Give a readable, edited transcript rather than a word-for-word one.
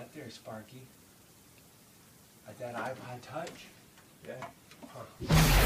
got there, Sparky? At that iPod Touch? Yeah. Huh.